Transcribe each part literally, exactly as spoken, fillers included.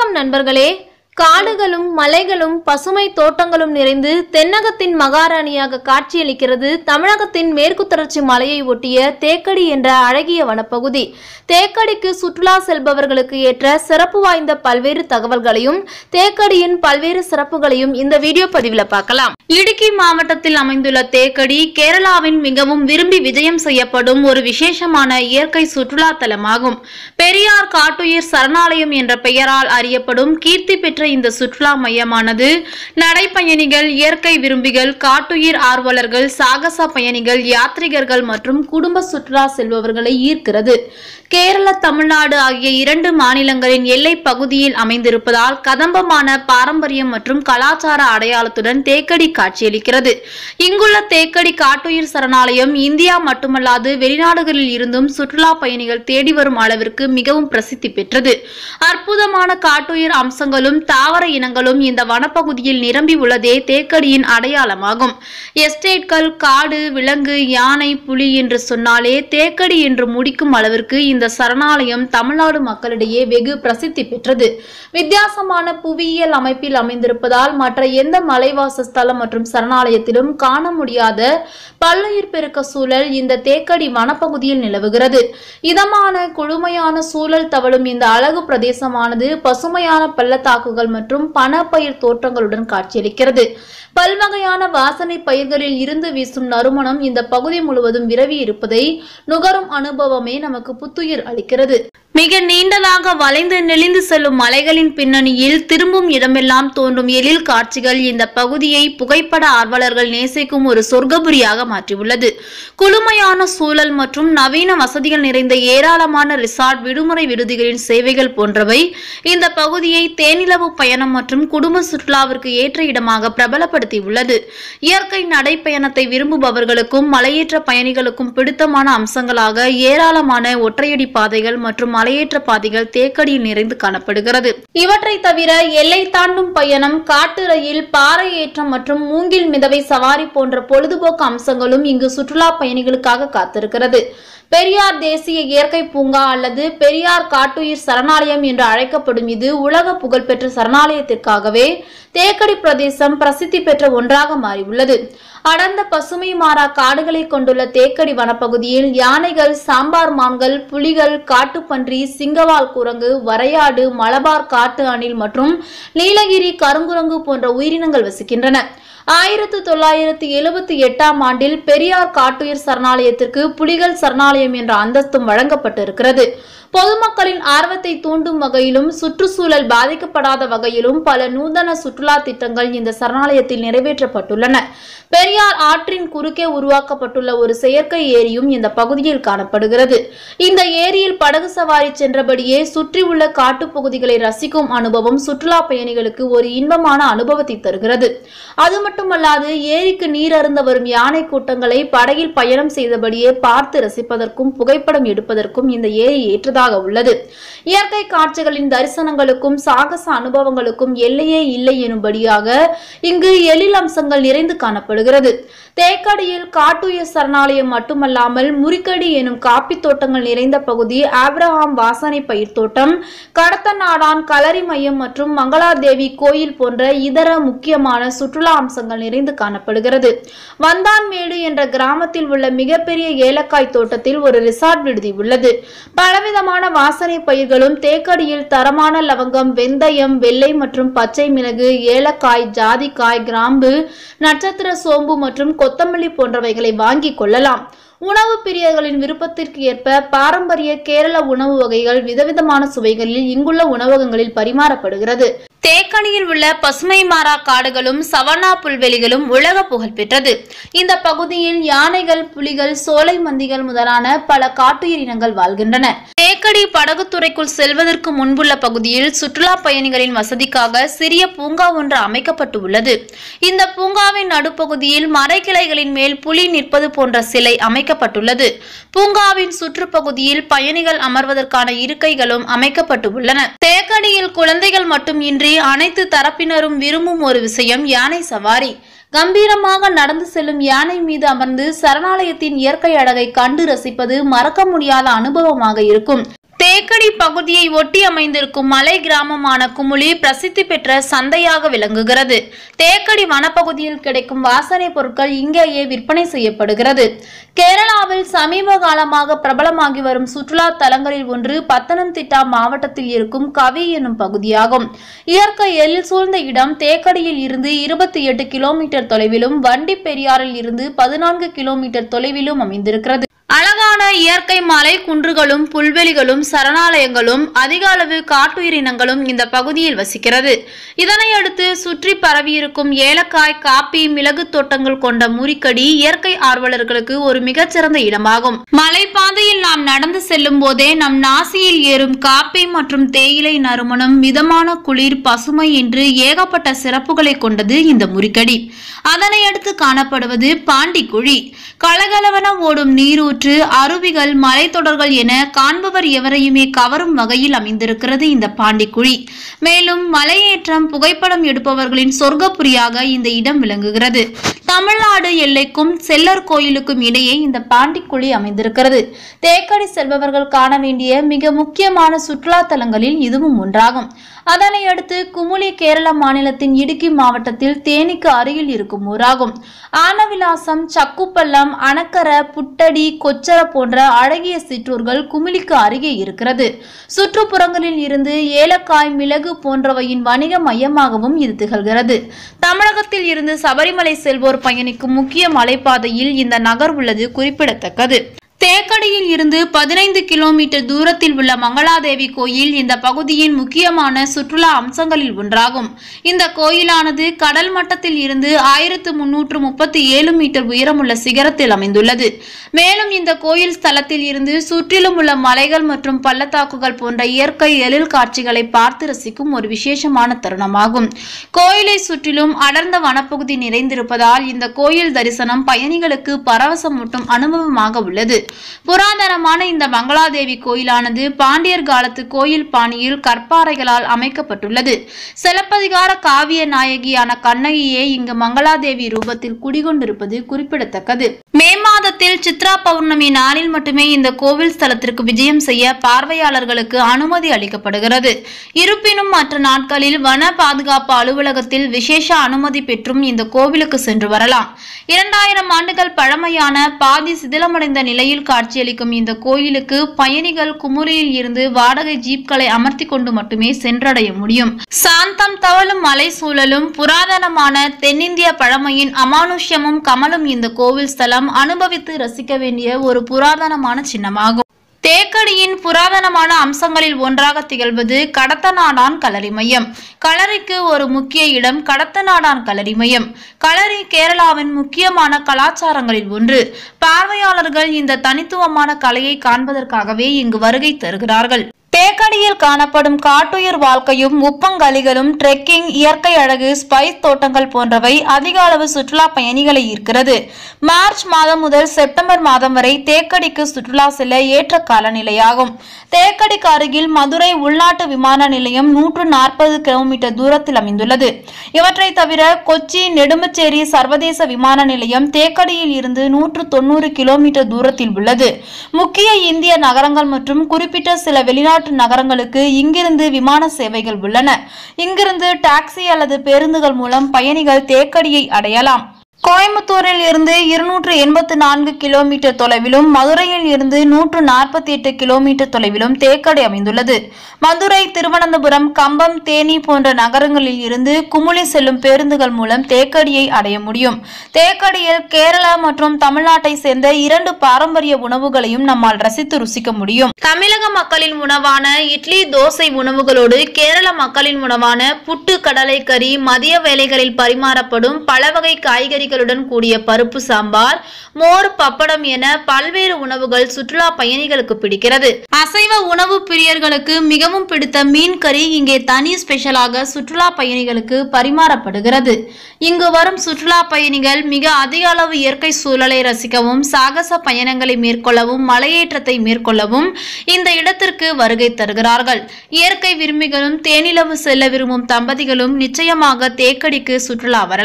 வணக்கம் நண்பர்களே. காடுகளும் மலைகளும் பசுமை தோட்டங்களும் நிறைந்து தென்னகத்தின் மகாராணியாக காட்சியளிக்கிறது தமிழகத்தின் மேற்கு தொடர்ச்சி மலையை ஒட்டிய தேக்கடி என்ற அழகிய வனப்பகுதி. தேக்கடிக்கு சுற்றுலா செல்பவர்களுக்கு ஏற்ற சிறப்பு வாய்ந்த பல்வேறு தகவல்களையும் தேக்கடியின் பல்வேறு சிறப்புகளையும் இந்த வீடியோ பதிவில் பார்க்கலாம். இடுக்கி மாவட்டத்தில் அமைந்துள்ள தேக்கடி கேரளாவின் மிகவும் விரும்பி விஜயம் செய்யப்படும் ஒரு விசேஷமான இயற்கை சுற்றுலா தலமாகும். பெரியார் காட்டுயிர் சரணாலயம் என்ற பெயரால் அறியப்படும் கீர்த்தி பெற்ற இந்த சுற்றுலா மையமானது நடைப்பயணிகள், இயற்கை விரும்பிகள், காட்டுயிர் ஆர்வலர்கள், சாகச பயணிகள், யாத்ரிகர்கள் மற்றும் குடும்ப சுற்றுலா செல்பவர்களை ஈர்க்கிறது. கேரள, தமிழ்நாடு ஆகிய இரண்டு மாநிலங்களின் எல்லை பகுதியில் அமைந்திருப்பதால் கதம்பமான பாரம்பரியம் மற்றும் கலாச்சார அடையாளத்துடன் தேக்கடி காட்சியளிக்கிறது. இங்குள்ள தேக்கடி காட்டுயிர் சரணாலயம் இந்தியா மட்டுமல்லாது வெளிநாடுகளில் இருந்தும் சுற்றுலா பயணிகள் தேடி வரும் அளவிற்கு மிகவும் பிரசித்தி பெற்றது. அற்புதமான காட்டுயிர் அம்சங்களும் தாவர இனங்களும் இந்த வனப்பகுதியில் நிரம்பி உள்ளதே தேக்கடியின் அடையாளமாகும். எஸ்டேட்கள், காடு, விலங்கு, யானை, புலி என்று சொன்னாலே தேக்கடி என்று முடிக்கும் அளவிற்கு இந்த சரணாலயம் தமிழ்நாடு மக்களிடையே வெகு பிரசித்தி பெற்றது. வித்தியாசமான புவியியல் அமைப்பில் அமைந்திருப்பதால் மற்ற எந்த மலைவாச ஸ்தலம் மற்றும் சரணாலயத்திலும் காண முடியாத பல்லுயிர் பெருக்க சூழல் இந்த தேக்கடி வனப்பகுதியில் நிலவுகிறது. இதமான குளுமையான சூழல் தவழும் இந்த அழகு பிரதேசமானது பசுமையான பள்ளத்தாக்குகள் மற்றும் பணப்பயிர் தோட்டங்களுடன் காட்சியளிக்கிறது. பல்வகையான வாசனை பயிர்களில் இருந்து வீசும் நறுமணம் இந்த பகுதி முழுவதும் விரவி இருப்பதை நுகரும் அனுபவமே நமக்கு புத்துயிர் அளிக்கிறது. மிக நீண்டதாக வளைந்து நெளிந்து செல்லும் மலைகளின் பின்னணியில் திரும்பும் இடமெல்லாம் தோன்றும் எழில் காட்சிகள் இந்த பகுதியை புகைப்பட ஆர்வலர்கள் நேசிக்கும் ஒரு சொர்க்கபுரியாக மாற்றியுள்ளது. குளுமையான சூழல் மற்றும் நவீன வசதிகள் நிறைந்த ஏராளமான ரிசார்ட், விடுமுறை விடுதிகளின் சேவைகள் போன்றவை இந்த பகுதியை தேனிலவு பயணம் மற்றும் குடும்ப சுற்றுலாவிற்கு ஏற்ற இடமாக பிரபலப்படுத்தியுள்ளது. இயற்கை நடைப்பயணத்தை விரும்புபவர்களுக்கும் மலையேற்ற பயணிகளுக்கும் பிடித்தமான அம்சங்களாக ஏராளமான ஒற்றையடி பாதைகள் மற்றும் மலையேற்ற பாதைகள் தேக்கடியில் நிறைந்து காணப்படுகிறது. இவற்றை தவிர எல்லை தாண்டும் பயணம், காட்டு ரயில், பாறை ஏற்றம் மற்றும் மூங்கில் மிதவை சவாரி போன்ற பொழுதுபோக்கு அம்சங்களும் இங்கு சுற்றுலா பயணிகளுக்காக காத்திருக்கிறது. பெரியார் தேசிய இயற்கை பூங்கா அல்லது பெரியார் காட்டுயிர் சரணாலயம் என்று அழைக்கப்படும் இது உலக புகழ்பெற்ற சரணாலயத்திற்காகவே தேக்கடி பிரதேசம் பிரசித்தி பெற்ற ஒன்றாக மாறியுள்ளது. அடர்ந்த பசுமை மாறா காடுகளை கொண்டுள்ள தேக்கடி வனப்பகுதியில் யானைகள், சாம்பார் மான்கள், புலிகள், காட்டுப்பன்றி, சிங்கவால் குரங்கு, வரையாடு, மலபார் காட்டு அணில் மற்றும் நீலகிரி கருங்குரங்கு போன்ற உயிரினங்கள் வசிக்கின்றன. ஆயிரத்தி தொள்ளாயிரத்தி எழுபத்தி எட்டாம் ஆண்டில் பெரியார் காட்டுயிர் சரணாலயத்திற்கு புலிகள் சரணாலயம் என்ற அந்தஸ்தும் வழங்கப்பட்டிருக்கிறது. பொதுமக்களின் ஆர்வத்தை தூண்டும் வகையிலும் சுற்றுச்சூழல் பாதிக்கப்படாத வகையிலும் பல நூதன சுற்றுலா திட்டங்கள் இந்த சரணாலயத்தில் நிறைவேற்றப்பட்டுள்ளன. பெரியார் ஆற்றின் குறுக்கே உருவாக்கப்பட்டுள்ள ஒரு செயற்கை ஏரியும் இந்த பகுதியில் காணப்படுகிறது. இந்த ஏரியில் படகு சவாரி சென்றபடியே சுற்றியுள்ள காட்டுப்பகுதிகளை ரசிக்கும் அனுபவம் சுற்றுலா பயணிகளுக்கு ஒரு இன்பமான அனுபவத்தை தருகிறது. அது மட்டுமல்லாது ஏரிக்கு நீர் அருந்த வரும் யானை கூட்டங்களை படகில் பயணம் செய்தபடியே பார்த்து ரசிப்பதற்கும் புகைப்படம் எடுப்பதற்கும் இந்த ஏரி ஏற்றதாக உள்ளது. இயற்கை காட்சிகளின் தரிசனங்களுக்கும் சாகச அனுபவங்களுக்கும் எல்லையே இல்லை எனும்படியாக இங்கு எழில் அம்சங்கள் நிறைந்து காணப்படுகிறது. தேக்கடியில் காட்டுயிர் சரணாலயம் மட்டுமல்லாமல் முறிக்கடி எனும் காப்பி தோட்டங்கள் நிறைந்த பகுதி, ஆப்ரஹாம் வாசனை பயிர் தோட்டம், கடத்தநாடான் களரி மையம் மற்றும் மங்களாதேவி கோயில் போன்ற இதர முக்கியமான சுற்றுலா அம்சங்கள் நிறைந்து காணப்படுகிறது. வந்தான்மேடு என்ற கிராமத்தில் உள்ள மிகப்பெரிய ஏலக்காய் தோட்டத்தில் ஒரு ரிசார்ட் விடுதி உள்ளது. பலவிதமான வாசனை பயிர்களும் தேக்கடியில் தரமான லவங்கம், வெந்தயம், வெள்ளை மற்றும் பச்சை மிளகு, ஏலக்காய், ஜாதிக்காய், கிராம்பு, நட்சத்திர சோம்பு மற்றும் கொத்தமல்லி போன்றவைகளை வாங்கி கொள்ளலாம். உணவு பிரியர்களின் விருப்பத்திற்கு ஏற்ப பாரம்பரிய கேரள உணவு வகைகள் விதவிதமான சுவைகளில் இங்குள்ள உணவகங்களில் பரிமாறப்படுகிறது. தேக்கடியில் உள்ள பசுமை மாறா காடுகளும் சவனா புல்வெளிகளும் உலக புகழ் பெற்றது. இந்த பகுதியில் யானைகள், புலிகள், சோலை மந்திகள் முதலான பல காட்டுயிரினங்கள் வாழ்கின்றன. தேக்கடி படகுத்துறைக்குள் செல்வதற்கு முன்புள்ள பகுதியில் சுற்றுலா பயணிகளின் வசதிக்காக சிறிய பூங்கா ஒன்று அமைக்கப்பட்டு உள்ளது. இந்த பூங்காவின் நடுப்பகுதியில் மரக்கிளைகளின் மேல் புலி நிற்பது போன்ற சிலை அமைக்கப்பட்டுள்ளது. பூங்காவின் சுற்றுப்பகுதியில் பயணிகள் அமர்வதற்கான இருக்கைகளும் அமைக்கப்பட்டு உள்ளன. தேக்கடியில் குழந்தைகள் மட்டும் இன்றி அனைத்து தரப்பினரும் விரும்பும் ஒரு விஷயம் யானை சவாரி. கம்பீரமாக நடந்து செல்லும் யானை மீது அமர்ந்து சரணாலயத்தின் இயற்கை அழகை கண்டு ரசிப்பது மறக்க முடியாத அனுபவமாக இருக்கும். தேக்கடி பகுதியை ஒட்டி அமைந்திருக்கும் மலை கிராமமான குமுளி பிரசித்தி பெற்ற சந்தையாக விளங்குகிறது. தேக்கடி வனப்பகுதியில் கிடைக்கும் வாசனை பொருட்கள் இங்கேயே விற்பனை செய்யப்படுகிறது. கேரளாவில் சமீப காலமாக பிரபலமாகி வரும் சுற்றுலா தலங்களில் ஒன்று பத்தனம்திட்டா மாவட்டத்தில் இருக்கும் கவி எனும் பகுதியாகும். இயற்கை எழில் சூழ்ந்த இடம் தேக்கடியில் இருந்து இருபத்தி எட்டு கிலோமீட்டர் தொலைவிலும் வண்டி பெரியாறில் இருந்து பதினான்கு கிலோமீட்டர் தொலைவிலும் அமைந்திருக்கிறது. அழகான இயற்கை மலை குன்றுகளும் புல்வெளிகளும் சரணாலயங்களும் அதிக அளவு காட்டுயிரினங்களும் இந்த பகுதியில் வசிக்கிறது. இதனையடுத்து சுற்றி பரவியிருக்கும் ஏலக்காய், காப்பி, மிளகு தோட்டங்கள் கொண்ட முறிக்கடி இயற்கை ஆர்வலர்களுக்கு ஒரு மிகச்சிறந்த இடமாகும். மலைப்பாதையில் நாம் நடந்து செல்லும் போதே நம் நாசியில் ஏறும் காப்பி மற்றும் தேயிலை நறுமணம், மிதமான குளிர், பசுமை என்று ஏகப்பட்ட சிறப்புகளை கொண்டது இந்த முறிக்கடி. அதனையடுத்து காணப்படுவது பாண்டிக்குழி. கலகலவன ஓடும் நீரூற்று, அருவிகள், மலைத்தொடர்கள் என காண்பவர் எவரையுமே கவரும் வகையில் அமைந்திருக்கிறது இந்த பாண்டிக்குழி. மேலும் மலையேற்றம், புகைப்படம் எடுப்பவர்களின் சொர்க்கப்புரியாக இந்த இடம் விளங்குகிறது. தமிழ்நாடு எல்லைக்கும் செல்லர் கோயிலுக்கும் இடையே இந்த பாண்டிக்குழி அமைந்திருக்கிறது. தேக்கடி செல்பவர்கள் காண வேண்டிய மிக முக்கியமான சுற்றுலா தலங்களில் இதுவும் ஒன்றாகும். அதனை அடுத்து குமுளி கேரள மாநிலத்தின் இடுக்கி மாவட்டத்தில் தேனிக்கு அருகில் இருக்கும் ஊராகும். ஆனவிலாசம், சக்குப்பள்ளம், அணக்கர, புட்டடி, கொச்சர போன்ற அழகிய சிற்றூர்கள் குமுளிக்கு அருகே இருக்கிறது. சுற்றுப்புறங்களில் இருந்து ஏலக்காய், மிளகு போன்றவையின் வணிக மையமாகவும் இது திகழ்கிறது. தமிழகத்தில் இருந்து சபரிமலை செல்வோர் பயணிக்கும் முக்கிய மலைப்பாதையில் இந்த நகர் உள்ளது குறிப்பிடத்தக்கது. தேக்கடியில் இருந்து பதினைந்து கிலோமீட்டர் தூரத்தில் உள்ள மங்களாதேவி கோயில் இந்த பகுதியின் முக்கியமான சுற்றுலா அம்சங்களில் ஒன்றாகும். இந்த கோயிலானது கடல் மட்டத்தில் இருந்து ஆயிரத்து முன்னூற்று முப்பத்தி ஏழு மீட்டர் உயரமுள்ள சிகரத்தில் அமைந்துள்ளது. மேலும் இந்த கோயில் ஸ்தலத்தில் இருந்து சுற்றிலும் உள்ள மலைகள் மற்றும் பள்ளத்தாக்குகள் போன்ற இயற்கை எழில் காட்சிகளை பார்த்து ரசிக்கும் ஒரு விசேஷமான தருணமாகும். கோயிலை சுற்றிலும் அடர்ந்த வனப்பகுதி நிறைந்திருப்பதால் இந்த கோயில் தரிசனம் பயணிகளுக்கு பரவசமூட்டும் அனுபவமாக உள்ளது. புராதனமான இந்த மங்களாதேவி கோயிலானது பாண்டியர் காலத்து கோயில் பாணியில் கற்பாறைகளால் அமைக்கப்பட்டுள்ளது. சிலப்பதிகார காவிய நாயகியான கண்ணகியே இங்கு மங்களாதேவி ரூபத்தில் குடிகொண்டிருப்பது குறிப்பிடத்தக்கது. மே மாதத்தில் சித்ரா பௌர்ணமி நாளில் மட்டுமே இந்த கோவில் ஸ்தலத்திற்கு விஜயம் செய்ய பார்வையாளர்களுக்கு அனுமதி அளிக்கப்படுகிறது. இருப்பினும் மற்ற நாட்களில் வன பாதுகாப்பு அலுவலகத்தில் விசேஷ அனுமதி பெற்றும் இந்த கோவிலுக்கு சென்று வரலாம். இரண்டாயிரம் ஆண்டுகள் பழமையான பாதி சிதிலமடைந்த நிலையில் காட்சியளிக்கும் இந்த கோயிலுக்கு பயணிகள் குமுளியில் இருந்து வாடகை ஜீப்களை அமர்த்தி கொண்டு மட்டுமே சென்றடைய முடியும். சாந்தம் தவழும் மலை சூழலும் புராதனமான தென்னிந்திய பழமையின் அமானுஷ்யமும் கமலும் இந்த கோவில் ஸ்தலம் அனுபவித்து ரசிக்க வேண்டிய ஒரு புராதனமான சின்னமாகும். தேக்கடியின் புராதனமான அம்சங்களில் ஒன்றாக திகழ்வது கடத்தநாடான் களரி மையம். களரிக்கு ஒரு முக்கிய இடம் கடத்தநாடான் களரி மையம். களரி கேரளாவின் முக்கியமான கலாச்சாரங்களில் ஒன்று. பார்வையாளர்கள் இந்த தனித்துவமான கலையை காண்பதற்காகவே இங்கு வருகை தருகிறார்கள். தேக்கடியில் காணப்படும் காட்டுயிர் வாழ்க்கையும் உப்பங்கழிகளும், ட்ரெக்கிங், இயற்கை அழகு, ஸ்பைஸ் தோட்டங்கள் போன்றவை அதிக அளவு சுற்றுலா பயணிகளை ஈர்க்கிறது. மார்ச் மாதம் முதல் செப்டம்பர் மாதம் வரை தேக்கடிக்கு சுற்றுலா செல்ல ஏற்ற காலநிலையாகும். தேக்கடிக்கு அருகில் மதுரை உள்நாட்டு விமான நிலையம் நூற்று நாற்பது கிலோமீட்டர் தூரத்தில் அமைந்துள்ளது. இவற்றை தவிர கொச்சி, நெடும்பச்சேரி சர்வதேச விமான நிலையம் தேக்கடியில் இருந்து நூற்று தொன்னூறு கிலோமீட்டர் தூரத்தில் உள்ளது. முக்கிய இந்திய நகரங்கள் மற்றும் குறிப்பிட்ட சில வெளிநாட்டு நகரங்களுக்கு இங்கிருந்து விமான சேவைகள் உள்ளன. இங்கிருந்து டாக்ஸி அல்லது பேருந்துகள் மூலம் பயணிகள் தேக்கடியை அடையலாம். கோயம்புத்தூரில் இருந்து இருநூற்று எண்பத்தி நான்கு கிலோமீட்டர் தொலைவிலும், மதுரையில் இருந்து நூற்று நாற்பத்தி எட்டு கிலோமீட்டர் தொலைவிலும் தேக்கடி அமைந்துள்ளது. மதுரை, திருவனந்தபுரம், கம்பம், தேனி போன்ற நகரங்களில் இருந்து குமுளி செல்லும் பேருந்துகள் மூலம் தேக்கடியை அடைய முடியும். தேக்கடியில் கேரளா மற்றும் தமிழ்நாட்டை சேர்ந்த இரண்டு பாரம்பரிய உணவுகளையும் நம்மால் ரசித்து ருசிக்க முடியும். தமிழக மக்களின் உணவான இட்லி, தோசை உணவுகளோடு கேரள மக்களின் உணவான புட்டு, கடலை கறி, மதிய வேளைகளில் பரிமாறப்படும் பல வகை காய்கறி கூடிய பருப்பு சாம்பார், மோர், பப்படம் என பல்வேறு உணவுகள் சுற்றுலா பயணிகளுக்கு பிடிக்கிறது. அசைவ உணவு பிரியர்களுக்கு மிகவும் பிடித்த மீன் கறி இங்கே தனி ஸ்பெஷலாக சுற்றுலா பயணிகளுக்கு பரிமாறப்படுகிறது. இங்கு வரும் சுற்றுலா பயணிகள் மிக அதிக அளவு இயற்கை சூழலை ரசிக்கவும், சாகச பயணங்களை மேற்கொள்ளவும், மலையேற்றத்தை மேற்கொள்ளவும் இந்த இடத்திற்கு வருகை தருகிறார்கள். இயற்கை விரும்பிகளும் தேனிலவு செல்ல விரும்பும் தம்பதிகளும் நிச்சயமாக தேக்கடிக்கு சுற்றுலா வரலாம்.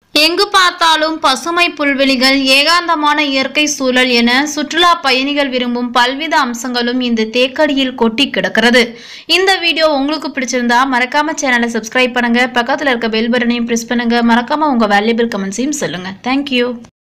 எங்கு பார்த்தாலும் பசுமை புல்வெளிகள், ஏகாந்தமான இயற்கை சூழல் என சுற்றுலா பயணிகள் விரும்பும் பல்வித அம்சங்களும் இந்த தேக்கடியில் கொட்டி கிடக்கிறது. இந்த வீடியோ உங்களுக்கு பிடிச்சிருந்தா மறக்காம சேனலை சப்ஸ்கிரைப் பண்ணுங்க, பக்கத்துல இருக்க பெல் பட்டனையும் பிரஸ் பண்ணுங்க, மறக்காம உங்க வேல்யூபிள் கமெண்ட்ஸையும் சொல்லுங்க. தேங்க்யூ.